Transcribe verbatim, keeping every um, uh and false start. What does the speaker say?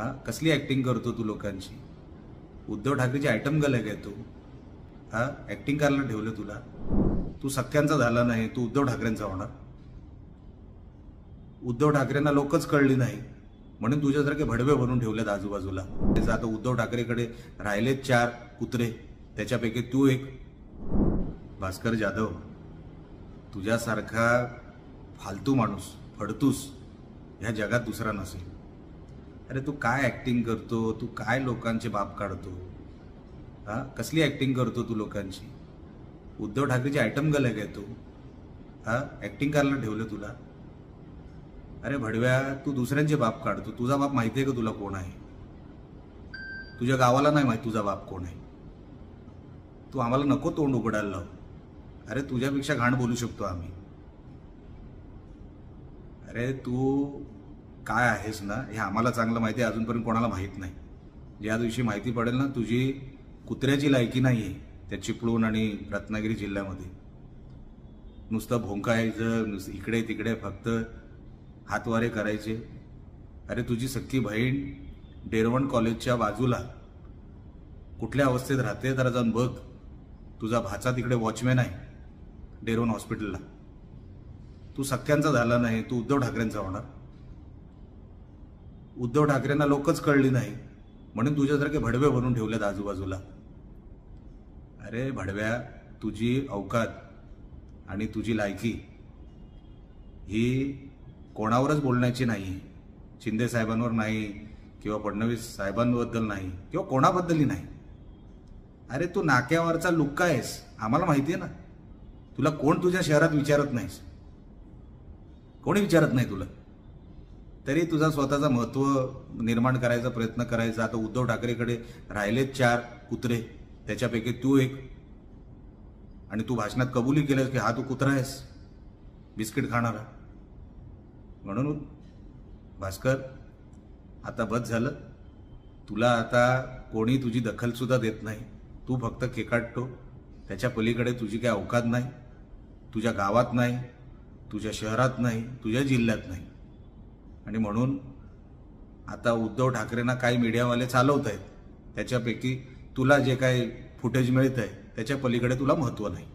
हा कसली ऍक्टिंग करतो तू लोकांची? उद्धव ठाकरेची आयटम गर्ल आहे काय तू? हा ऍक्टिंग करायला ठेवलं तुला? तू सख्यांचा झाला नाही, तू उद्धव ठाकरेंचा होणार. उद्धव ठाकरेंना लोकच कळली नाही म्हणून तुझ्यासारखे भडवे बनवून ठेवलेत आजूबाजूला. आता उद्धव ठाकरेकडे राहिलेत चार कुत्रे, त्याच्यापैकी तू एक. भास्कर जाधव, तुझ्यासारखा फालतू माणूस फडतूस ह्या जगात दुसरा नसेल. अरे तू काय ऍक्टिंग करतो? तू काय लोकांचे बाप काढतो? हा कसली ऍक्टिंग करतो तू लोकांची? उद्धव ठाकरेची आयटम गर्ल आहे काय तू? हा ऍक्टिंग करायला ठेवलं तुला? अरे भडव्या, तू दुसऱ्यांचे बाप काढतो. तुझा बाप माहिती आहे का तुला कोण आहे? तुझ्या गावाला नाही माहिती तुझा बाप कोण आहे. तू आम्हाला नको तोंड उघडायला लाव. अरे तुझ्यापेक्षा घाण बोलू शकतो आम्ही. अरे तू काय आहेस ना हे आम्हाला चांगलं माहिती आहे, अजूनपर्यंत कोणाला माहीत नाही. ज्या दिवशी माहिती पडेल ना तुझी कुत्र्याची लायकी नाही आहे त्या चिपळूण आणि रत्नागिरी जिल्ह्यामध्ये, नुसतं भोंकायचं, नुसतं इकडे तिकडे फक्त हातवारे करायचे. अरे तुझी सख्खी बहीण डेरवण कॉलेजच्या बाजूला कुठल्या अवस्थेत राहते जरा जाऊन बघ. तुझा भाचा तिकडे वॉचमॅन आहे डेरवण हॉस्पिटलला. तू सख्यांचा झाला नाही, तू उद्धव ठाकरेंचा होणार. उद्धव ठाकरेंना लोकच कळली नाही म्हणून तुझ्यासारखे भडवे बनवून ठेवलेत आजूबाजूला. अरे भडव्या, तुझी औकात आणि तुझी लायकी ही कोणावरच बोलण्याची नाही. शिंदे साहेबांवर नाही किंवा फडणवीस साहेबांबद्दल नाही किंवा कोणाबद्दलही नाही. अरे तू नाक्यावरचा लुक्का आहेस, आम्हाला माहिती आहे ना. तुला कोण तुझ्या शहरात विचारत नाहीस, कोणी विचारत नाही तुला. तरी तुझा स्वतःचा महत्त्व निर्माण करायचा प्रयत्न करायचा. आता उद्धव ठाकरेकडे राहिलेत चार कुत्रे, त्याच्यापैकी तू एक. आणि तू भाषणात कबुली केलंस की हा तू कुत्रा आहेस, बिस्किट खाणारा. म्हणून भास्कर, आता बस झालं. तुला आता कोणी तुझी दखल सुद्धा देत नाही. तू फक्त केकाटतो. त्याच्या पलीकडे तुझी काही अवकात नाही. तुझ्या गावात नाही, तुझ्या शहरात नाही, तुझ्या जिल्ह्यात नाही. आणि म्हणून आता उद्धव ठाकरेंना काही मीडियावाले चालवत आहेत, त्याच्यापैकी तुला जे काही फुटेज मिळत आहे त्याच्या पलीकडे तुला महत्त्व नाही.